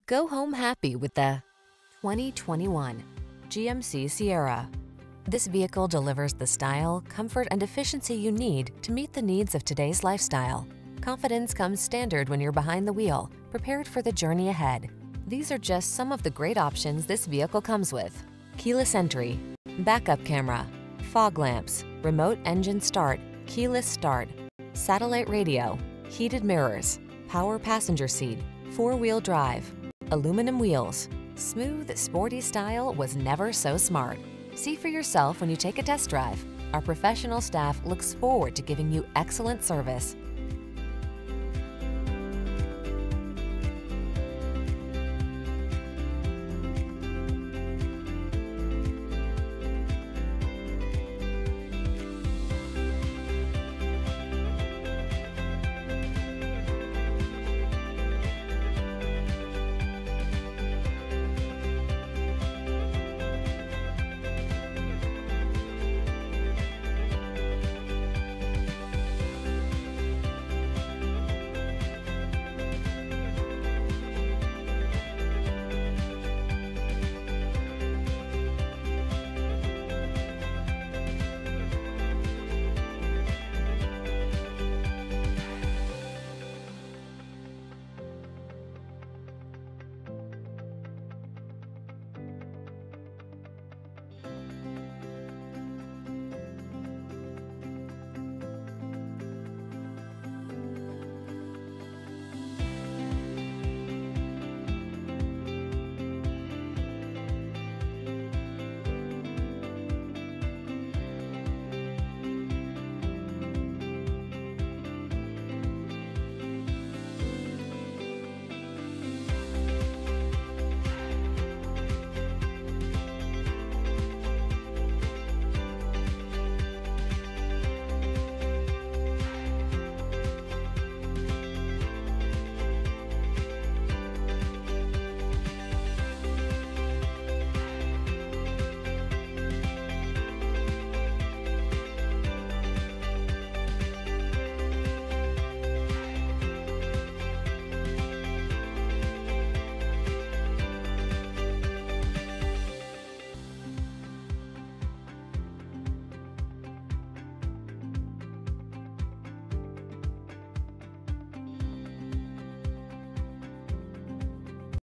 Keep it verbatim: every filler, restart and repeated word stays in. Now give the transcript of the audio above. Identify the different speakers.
Speaker 1: Go home happy with the twenty twenty-one G M C Sierra. This vehicle delivers the style, comfort, and efficiency you need to meet the needs of today's lifestyle. Confidence comes standard when you're behind the wheel, prepared for the journey ahead. These are just some of the great options this vehicle comes with: keyless entry, backup camera, fog lamps, remote engine start, keyless start, satellite radio, heated mirrors, power passenger seat, four-wheel drive, aluminum wheels. Smooth, sporty style was never so smart. See for yourself when you take a test drive. Our professional staff looks forward to giving you excellent service.